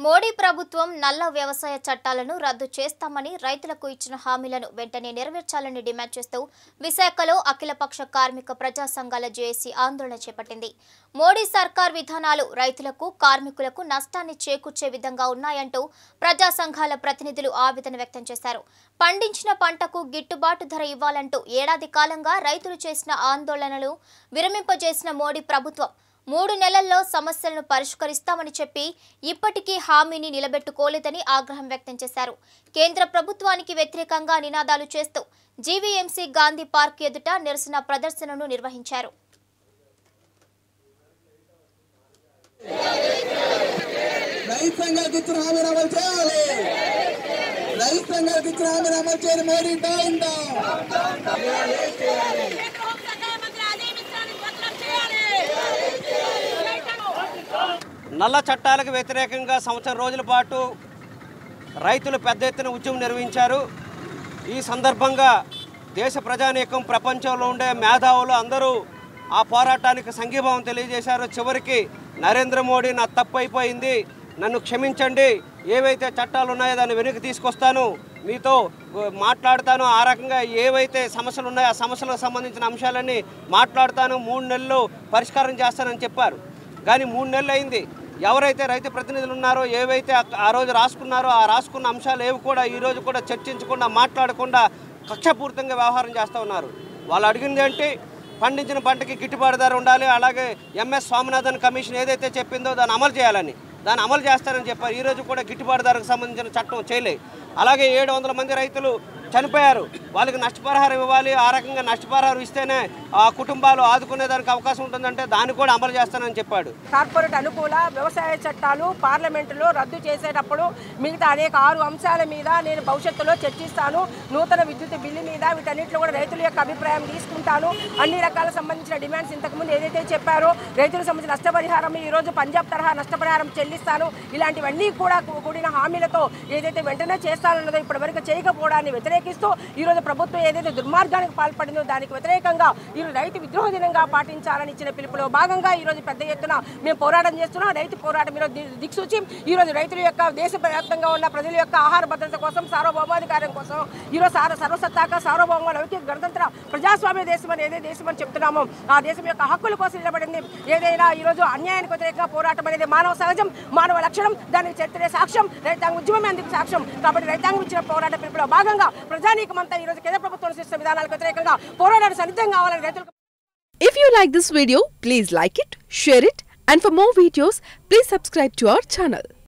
మోడీ ప్రభుత్వం నల్ల వ్యవసాయ చట్టాలను రద్దు చేస్తామని రైతులకు ఇచ్చిన హామీలను వెంటనే నెరవేర్చాలని డిమాండ్ చేస్తూ విశాఖలో అఖిలపక్ష కార్మిక ప్రజా సంఘాల జేఏసీ ఆందోళన చేపట్టింది. మోడీ సర్కార్ విధానాలు రైతులకు, కార్మికులకు నష్టాన్ని చేకూర్చే విధంగా ఉన్నాయంటూ ప్రజా సంఘాల ప్రతినిధులు ఆవేదన వ్యక్తం చేశారు. పండించిన పంటకు గిట్టుబాటు ధర ఇవ్వాలంటూ ఏడాది కాలంగా రైతులు చేసిన ఆందోళనలు విరమింపజేసిన మోడీ ప్రభుత్వం 3 నెలల్లో సమస్యలను పరిష్కరిస్తామని చెప్పి ఇప్పటికీ హామీని నిలబెట్టుకోలేదని ఆగ్రహం వ్యక్తం చేశారు. కేంద్ర ప్రభుత్వానికి వ్యతిరేకంగా నినాదాలు చేస్తూ జీవీఎంసీ గాంధీ పార్క్ ఎదుట నిరసన ప్రదర్శనను నిర్వహించారు. నల్ల చట్టాలకు వ్యతిరేకంగా సంవత్సరం రోజుల పాటు రైతులు పెద్ద ఎత్తున ఉద్యమం నిర్వహించారు. ఈ సందర్భంగా దేశ ప్రజానీకం, ప్రపంచంలో ఉండే మేధావులు అందరూ ఆ పోరాటానికి సంఘీభావం తెలియజేశారు. చివరికి నరేంద్ర మోడీ నా తప్పు అయిపోయింది, నన్ను క్షమించండి, ఏవైతే చట్టాలు ఉన్నాయో దాన్ని వెనక్కి తీసుకొస్తాను, మీతో మాట్లాడతాను, ఆ రకంగా ఏవైతే సమస్యలు ఉన్నాయో ఆ సమస్యలకు సంబంధించిన అంశాలన్నీ మాట్లాడతాను, 3 నెలల్లో పరిష్కారం చేస్తానని చెప్పారు. కానీ 3 నెలలు అయింది. ఎవరైతే రైతు ప్రతినిధులు ఉన్నారో, ఏవైతే ఆ రోజు రాసుకున్నారో ఆ రాసుకున్న అంశాలు ఏవి కూడా ఈరోజు కూడా చర్చించకుండా, మాట్లాడకుండా కక్షపూరితంగా వ్యవహారం చేస్తూ ఉన్నారు. వాళ్ళు అడిగింది ఏంటి? పండించిన పంటకి గిట్టుబాటు ధర ఉండాలి, అలాగే ఎంఎస్ స్వామినాథన్ కమిషన్ ఏదైతే చెప్పిందో దాన్ని అమలు చేయాలని, దాన్ని అమలు చేస్తారని చెప్పారు. ఈరోజు కూడా గిట్టుబాటు ధరకు సంబంధించిన చట్టం చేయలేదు. అలాగే 700 మంది రైతులు చనిపోయారు, వాళ్ళకి నష్టపరిహారం ఇవ్వాలి. ఆ రకంగా నష్టపరిహారం ఇస్తేనే ఆ కుటుంబాలు ఆదుకునేదానికి అవకాశం ఉంటుందంటే దాన్ని కూడా అమలు చేస్తానని చెప్పాడు. కార్పొరేట్ అనుకూల వ్యవసాయ చట్టాలు పార్లమెంటులో రద్దు చేసేటప్పుడు మిగతా అనేక 6 అంశాల మీద నేను భవిష్యత్తులో చర్చిస్తాను. నూతన విద్యుత్ బిల్లు మీద వీటన్నిటిలో కూడా రైతుల యొక్క అభిప్రాయం తీసుకుంటాను. అన్ని రకాల సంబంధించిన డిమాండ్స్ ఇంతకుముందు ఏదైతే చెప్పారో, రైతులకు సంబంధించిన నష్టపరిహారం ఈరోజు పంజాబ్ తరహా నష్టపరిహారం చెల్లిస్తాను, ఇలాంటివన్నీ కూడా కూడిన హామీలతో ఏదైతే వెంటనే చేస్తానన్నదో ఇప్పటివరకు చేయకపోవడాన్ని వ్యతిరేకిస్తూ ఈరోజు ప్రభుత్వం ఏదైతే దుర్మార్గానికి పాల్పడిందో దానికి వ్యతిరేకంగా ఈరోజు రైతు విద్రోహ దినంగా పాటించాలని ఇచ్చిన పిలుపులో భాగంగా ఈరోజు పెద్ద ఎత్తున మేము పోరాటం చేస్తున్నాం. రైతు పోరాటం ఈరోజు దిక్సూచి ఈరోజు రైతుల యొక్క దేశవ్యాప్తంగా ఉన్న ప్రజల యొక్క ఆహార భద్రత కోసం, సార్వభౌమాధికారం కోసం ఈరోజు సర్వసత్తాక సార్వభౌమ లౌకిక గణతంత్ర ప్రజాస్వామ్య దేశం అని ఏదైతే దేశం అని చెప్తున్నామో ఆ దేశం యొక్క హక్కుల కోసం నిలబడింది. ఏదైనా ఈరోజు అన్యాయానికి వ్యతిరేకంగా పోరాటం అనేది మానవ సహజం, మానవ లక్షణం, దానికి చరిత్రే సాక్ష్యం, రైతాంగ ఉద్యమమే అందుకు సాక్ష్యం. కాబట్టి రైతాంగం ఇచ్చిన పోరాట పిలుపులో భాగంగా ప్రజానీకమంతా ఈరోజు కేంద్ర ప్రభుత్వం చేస్తున్న విధానాలకు వ్యతిరేకంగా పోరాటానికి సన్నిద్ధం కావాలని రైతులకు. If you like this video, please like it, share it, and for more videos, please subscribe to our channel.